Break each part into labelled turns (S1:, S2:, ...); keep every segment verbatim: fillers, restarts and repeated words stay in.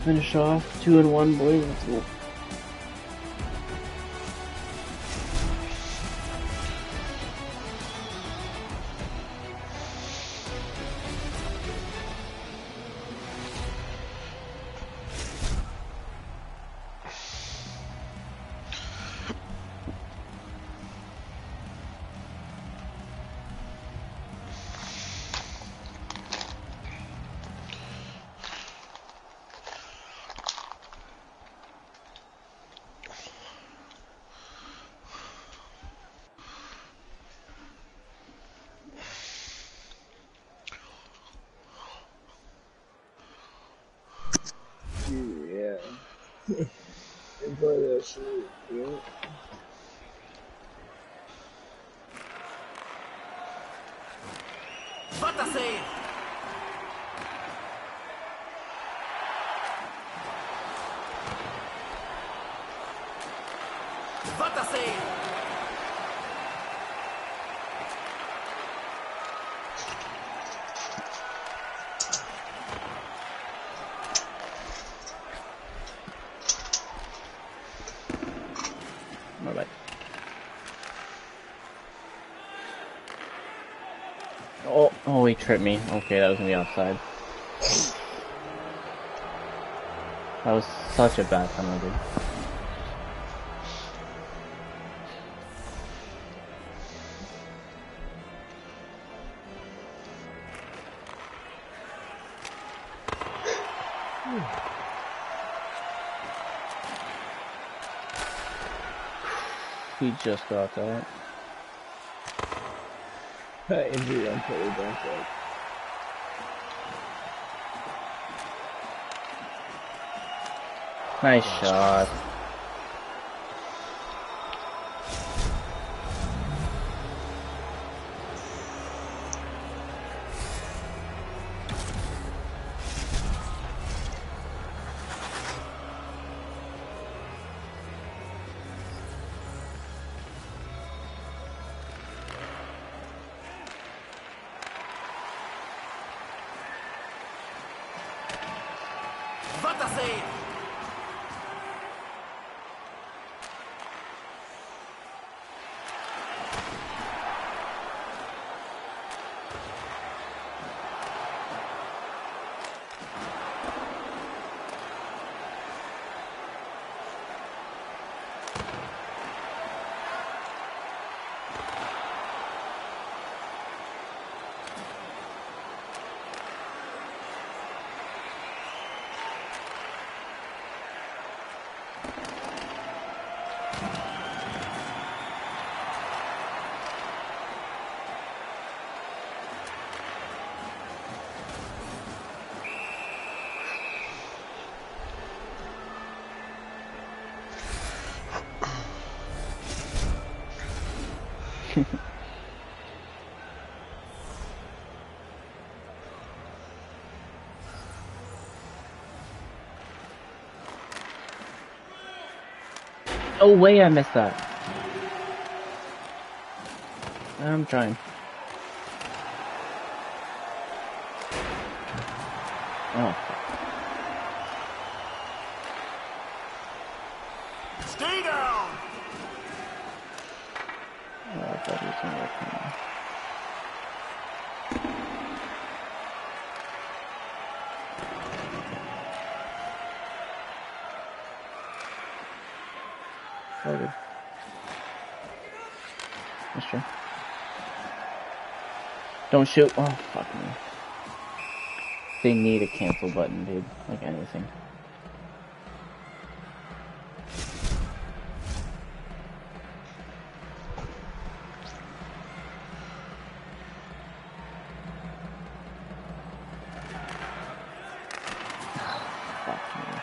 S1: Finish off two and one, boys. Let's go. Enjoy that shit, yeah.
S2: Bata save! Bata save!
S1: Alright. Oh, oh, he tripped me. Okay, that was gonna be outside. That was such a bad penalty. He just got that.
S3: Injury on totally banked up.
S1: Nice shot.
S2: Bata save!
S1: No way I missed that. I'm trying. Oh.
S2: Stay down!
S1: Oh, I thought he was gonna work on that. Oh, good. That's true. Don't shoot. Oh, fuck me. They need a cancel button, dude. Like anything. Fuck me.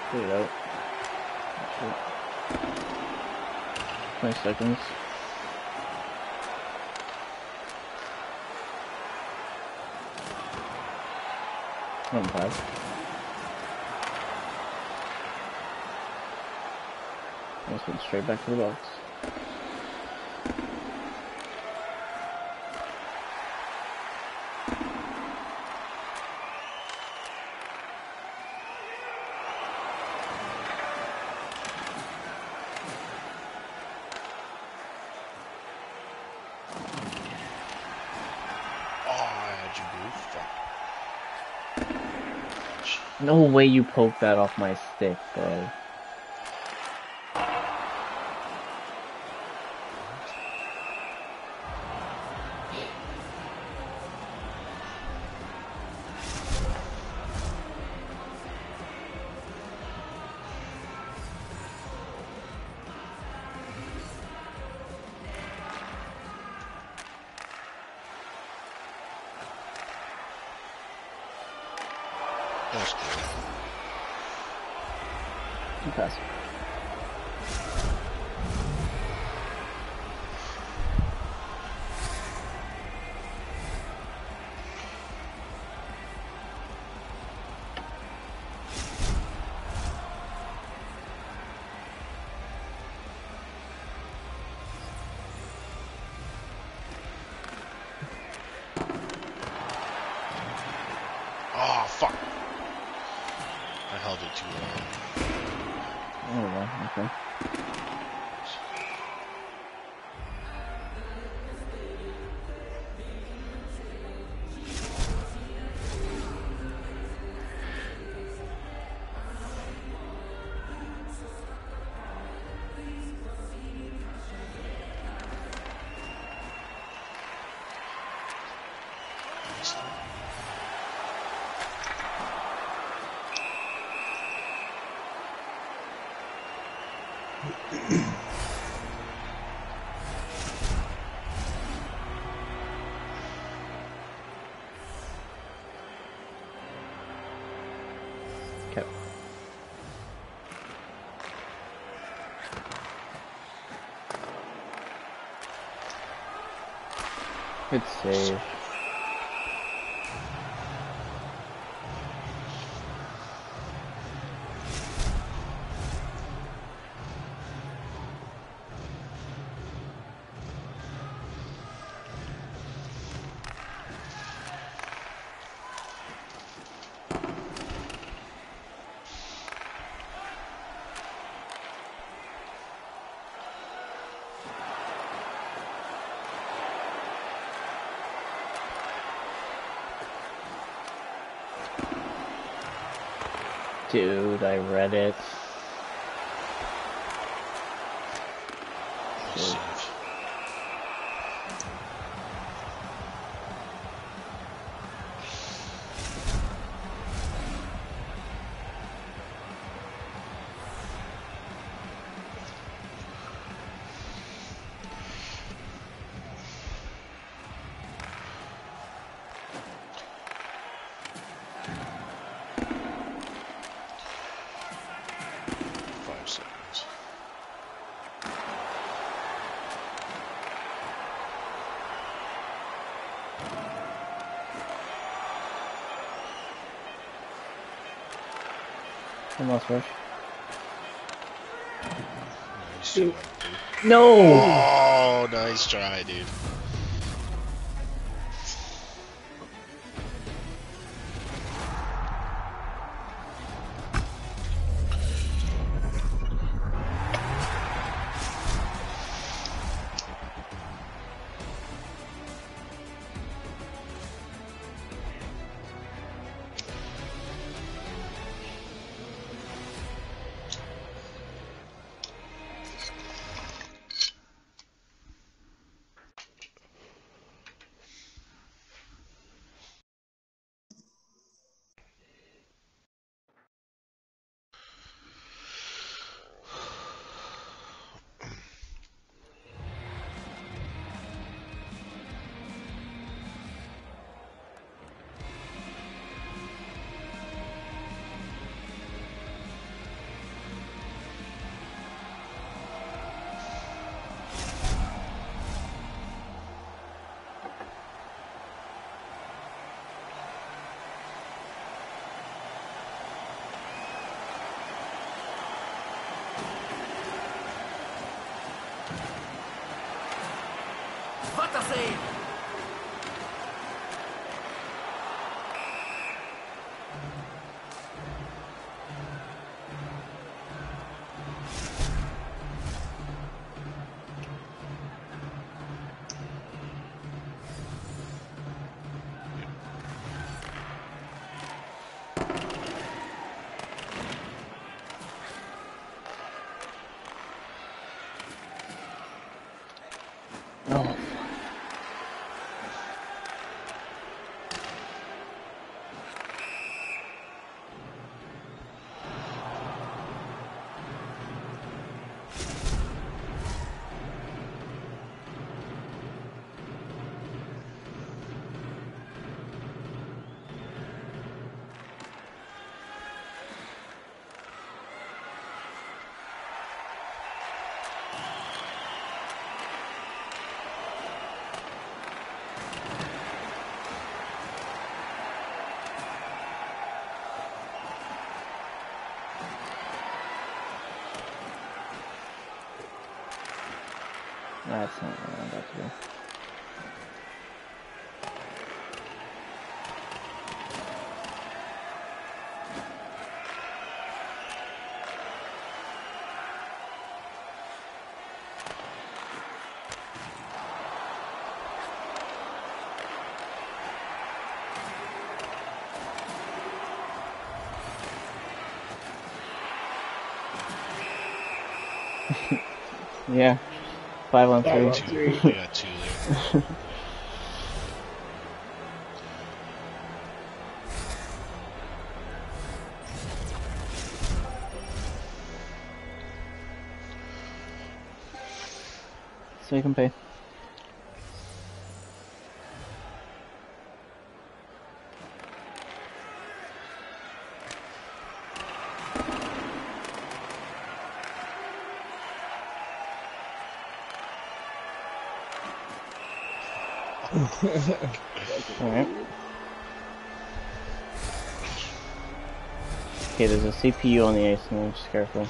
S1: Get it out. twenty seconds. One five. Almost went straight back to the box. No way you poked that off my stick, bro.
S4: That's good.
S1: You pass.
S4: Oh, fuck. I held it too long.
S1: Oh, well, okay. Okay. Good save. Dude, I read it.
S4: Save. Five seconds.
S1: One last rush.
S4: Nice try, dude.
S1: No!
S4: Oh, nice try, dude.
S2: What a save!
S1: Oh. That's not what I'm about to do. Yeah. Five on
S3: Five on
S1: three.
S3: three.
S4: We got two there.
S1: So you can pay. Alright. Okay, there's a C P U on the ace, and just careful.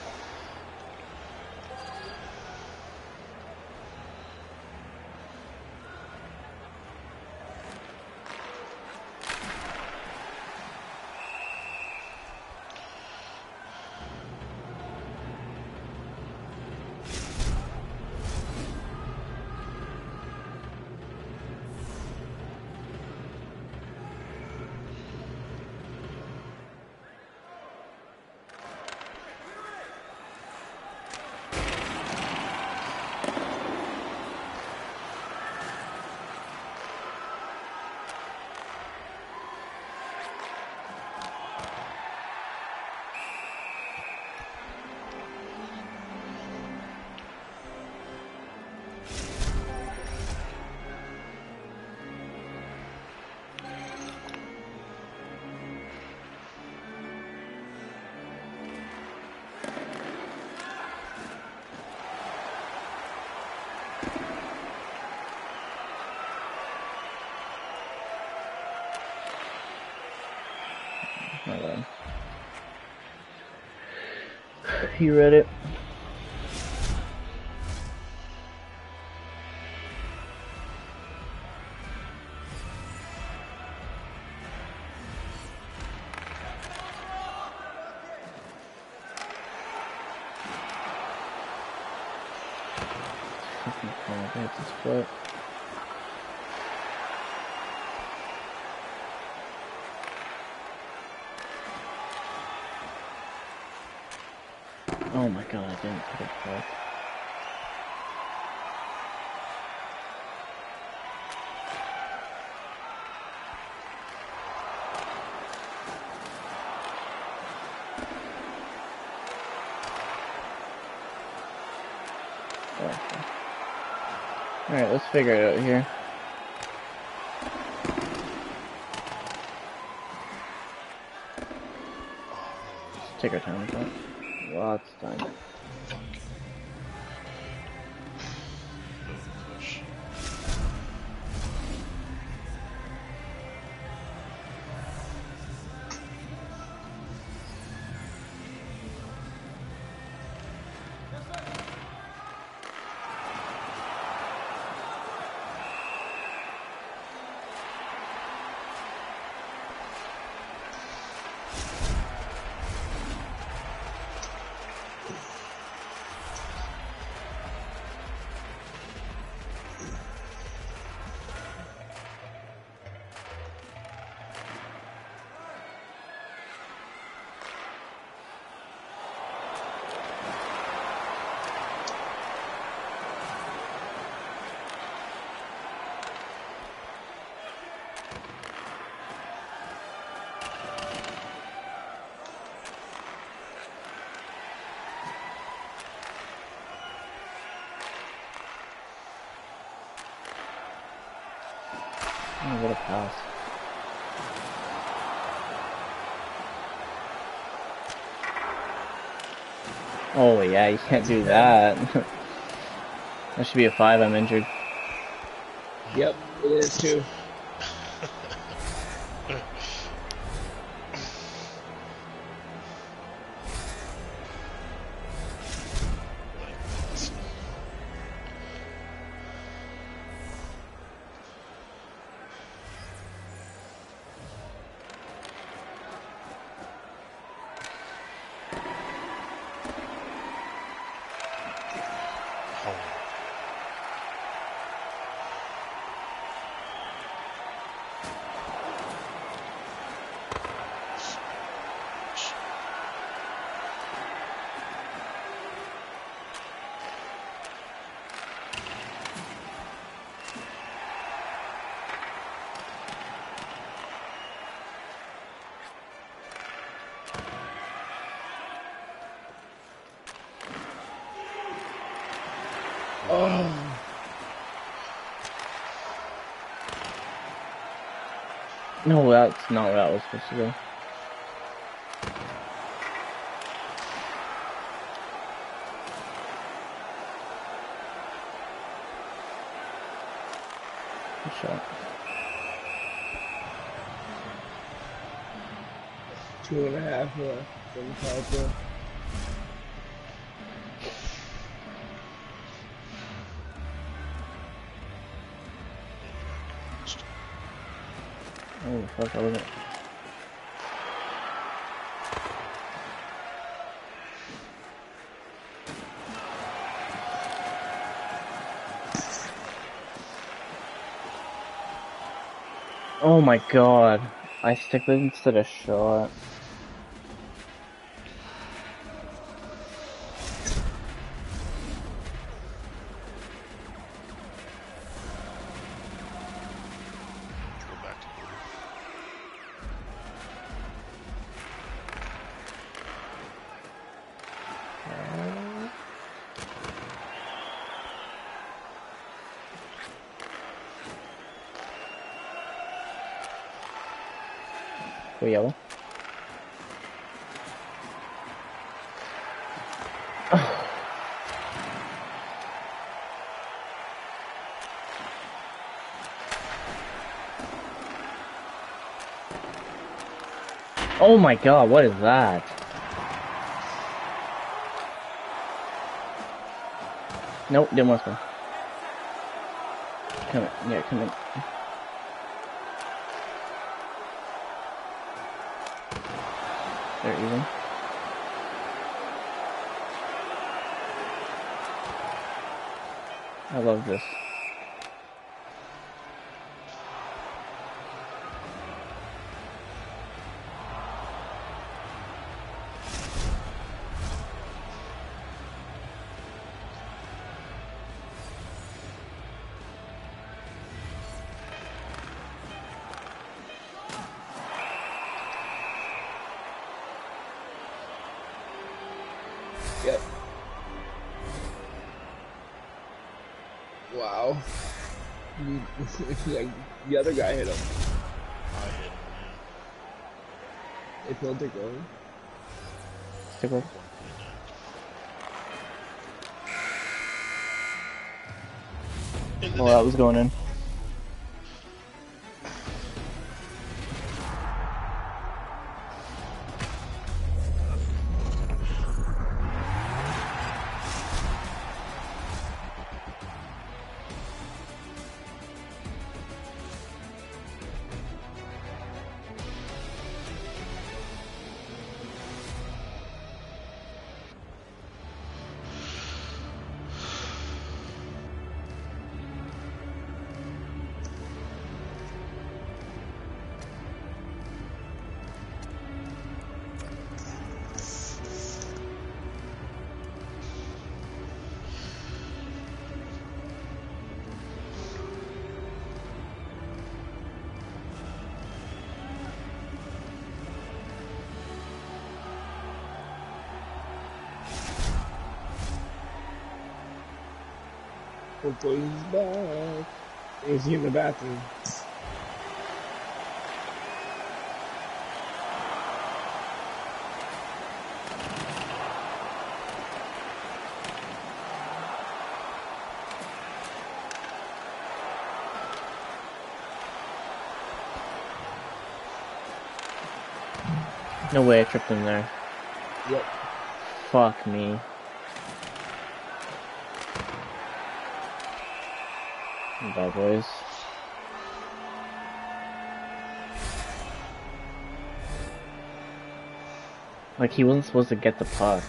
S1: My bad. You read it. Fucking cold. It's a split. Oh my god, I didn't put it back. Alright, let's figure it out here. Take our time with that. Lots of time.
S4: Push.
S1: Oh, what a pass. Oh yeah, you can't do that. That should be a five, I'm injured.
S3: Yep, it is too.
S1: Oh. No, that's not where that was supposed to go. Good shot.
S3: Two and a half left from the power play.
S1: Oh fuck, I wasn't. Oh my god. I stick it instead of shot. Go yellow. Oh my god, what is that? Nope, didn't want to. Come in, yeah, come in. They're even. I love this.
S3: Yep. Wow. Like, the other guy hit him.
S4: I hit him,
S3: They pulled it going.
S1: Stick with.
S4: yeah.
S1: Oh, that was going in.
S3: Hopefully he's back. Is he in the bathroom?
S1: No way I tripped him there.
S3: Yep.
S1: Fuck me. Bad boys. Like, he wasn't supposed to get the puck.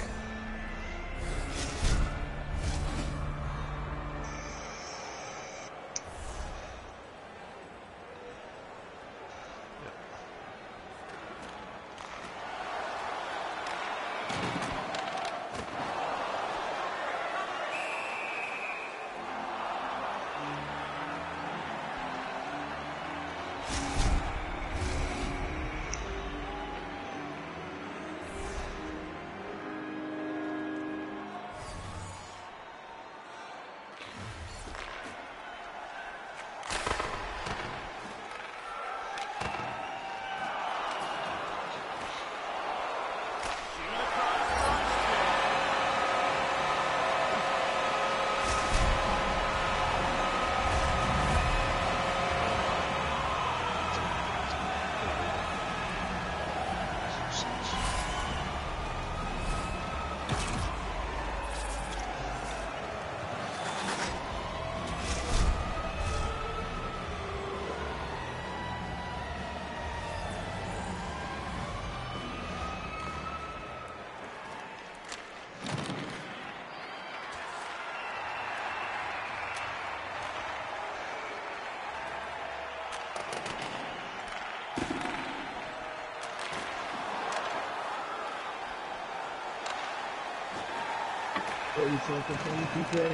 S3: thirty seconds on the P K.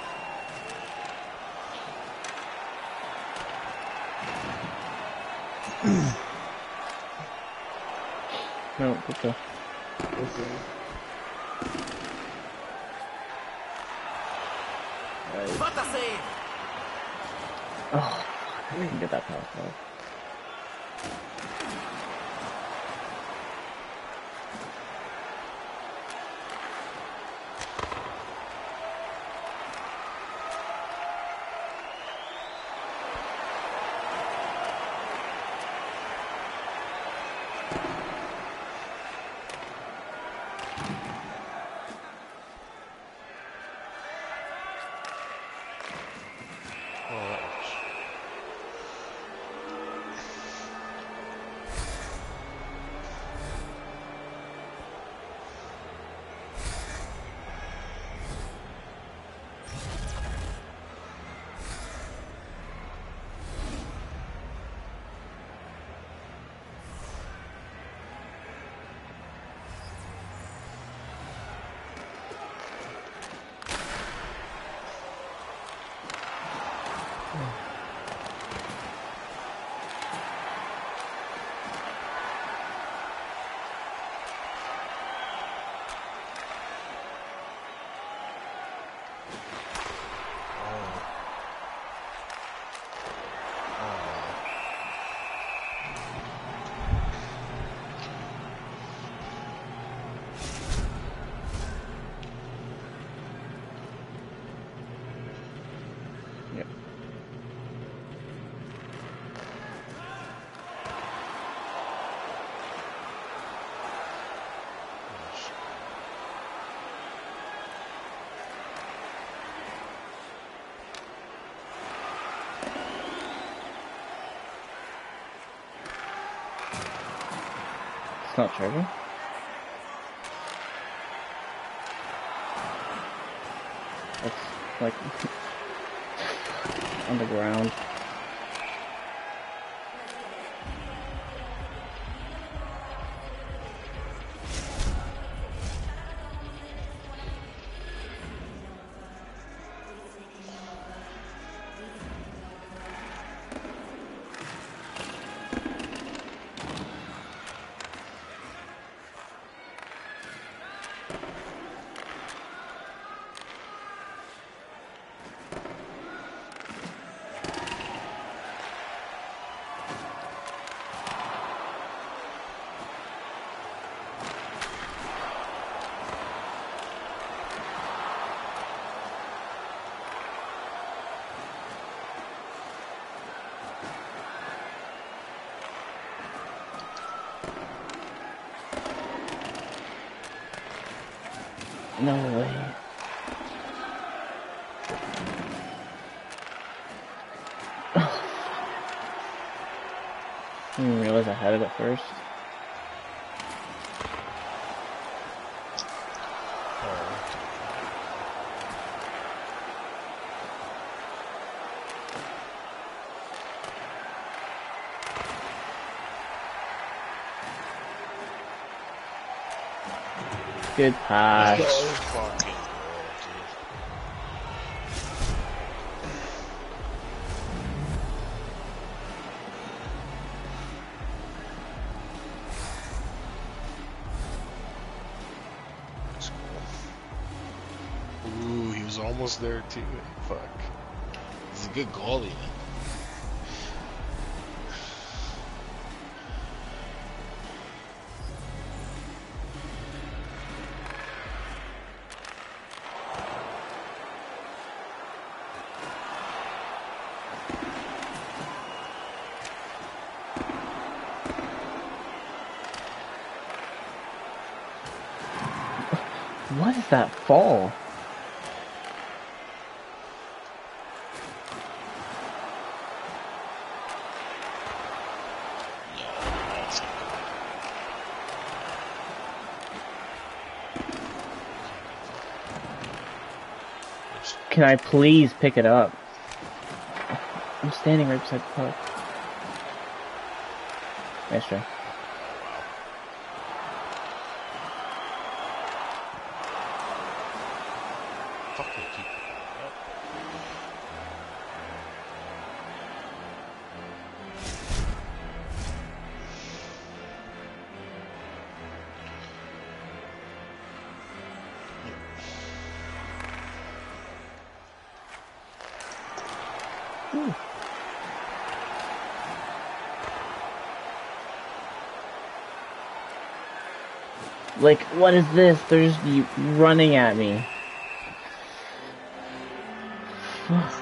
S1: No, good go.
S3: Listen. Alright.
S2: What a save!
S1: Oh, I didn't get that power play.
S4: Oh, that was...
S1: Yep. It's not Trevor. It's like on the ground. No way. I didn't realize I had it at first. Good pass.
S4: Nice fucking goal, dude. That's cool. Ooh, he was almost there too. Fuck. He's a good goalie, man.
S1: What is that fall? Can I please pick it up? I'm standing right beside the puck. Nice try.
S4: Fucking keep it up.
S1: Ooh. Like, what is this? They're just running at me. Fuck.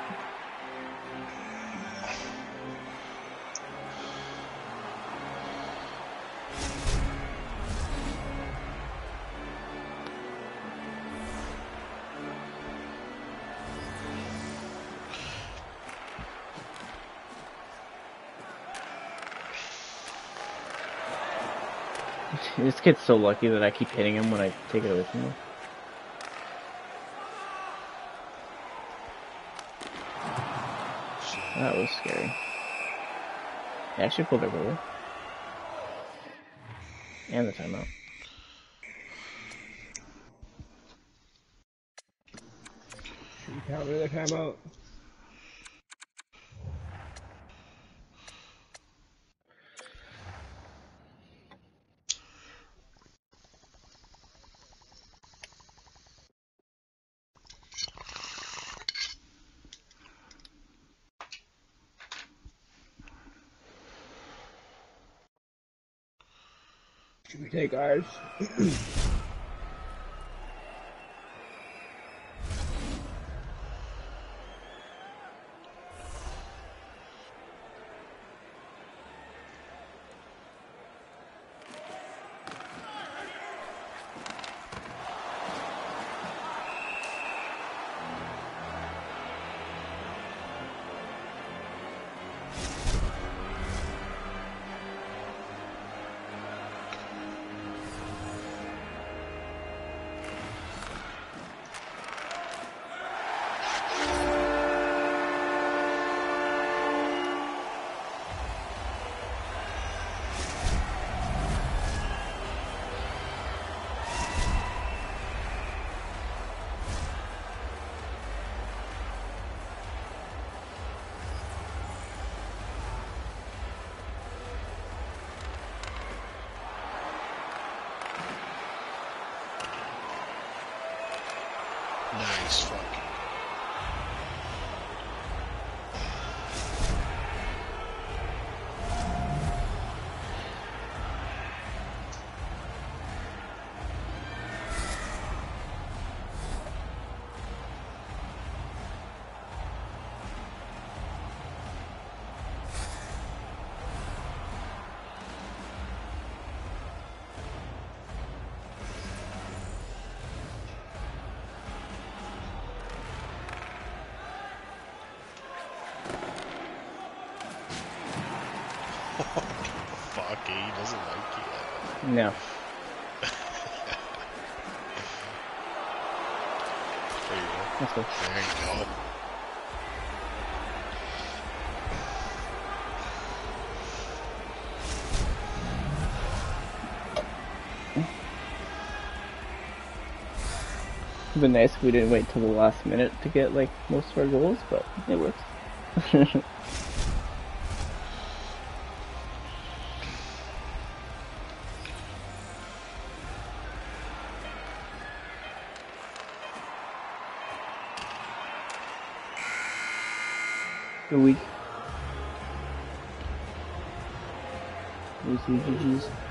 S1: This kid's so lucky that I keep hitting him when I take it away from him. That was scary. They actually pulled their goal. And the timeout.
S3: You counted the timeout. Should we take ours?
S4: Nice fucking. Fuck, eh, he doesn't like you.
S1: No.
S4: There you go.
S1: That's good.
S4: There you go.
S1: It'd been nice if we didn't wait till the last minute to get like most of our goals, but it works. Good week. G G's.